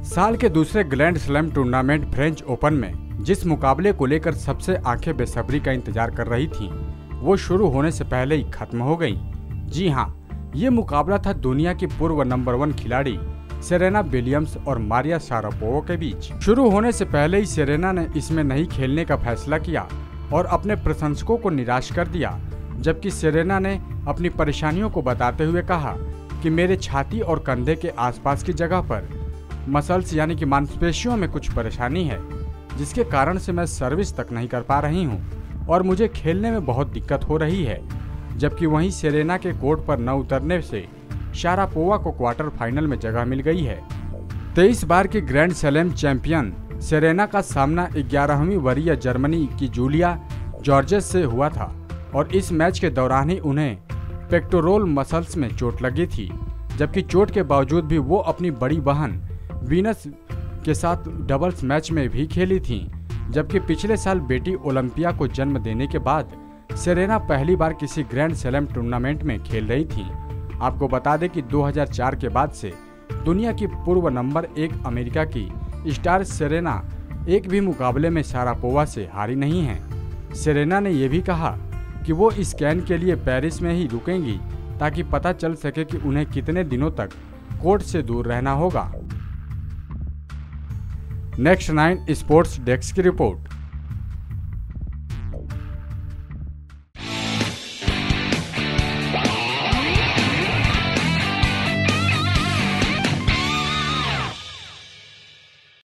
साल के दूसरे grand slam tournament French Open में जिस मुकाबले को लेकर सबसे आंखें बेसब्री का इंतजार कर रही थीं, वो शुरू होने से पहले ही खत्म हो गई। जी हाँ, ये मुकाबला था दुनिया की पूर्व नंबर 1 खिलाड़ी सेरेना विलियम्स और मारिया शारापोवा के बीच। शुरू होने से पहले ही सेरेना ने इसमें नहीं खेलने का फैसला किया और अपने प्रशंसकों को निराश कर दिया, जबकि सेरेना ने अपनी परेशानियों को बताते हुए कहा कि मेरे छाती और कंधे के आसपास की जगह पर मसल्स यानी कि मांसपेशियों में कुछ परेशानी है, जिसके कारण से मैं सर्विस तक नहीं कर पा रही हूं और मुझे खेलने में बहुत दिक्कत हो रही है। जबकि वहीं सेरेना के कोर्ट पर न उतरने से शारापोवा को क्वार्टर फाइनल में जगह मिल गई है। 23 बार की ग्रैंड स्लैम चैंपियन सेरेना का सामना 11वीं वरीय जर्मनी की जूलिया जॉर्जेस से हुआ था और इस मैच के दौरान ही उन्हें पेक्टोरल मसल्स में चोट लगी थी। जबकि चोट के बावजूद भी वो अपनी बड़ी बहन वीनस के साथ डबल्स मैच में भी खेली थीं। जबकि पिछले साल बेटी ओलंपिया को जन्म देने के बाद सेरेना पहली बार किसी ग्रैंड स्लैम टूर्नामेंट में खेल रही थीं। आपको बता दें कि 2004 के बाद से दुनिया की पूर्व नंबर 1 अमेरिका की स्टार सेरेना एक भी मुकाबले में शारापोवा से हारी नहीं है। सेरेना ने यह भी कहा कि वो इस स्कैन के लिए पेरिस में ही रुकेंगी ताकि पता चल सके कि उन्हें कितने दिनों तक कोर्ट से दूर रहना होगा। नेक्स्ट 9 स्पोर्ट्स डेस्क की रिपोर्ट।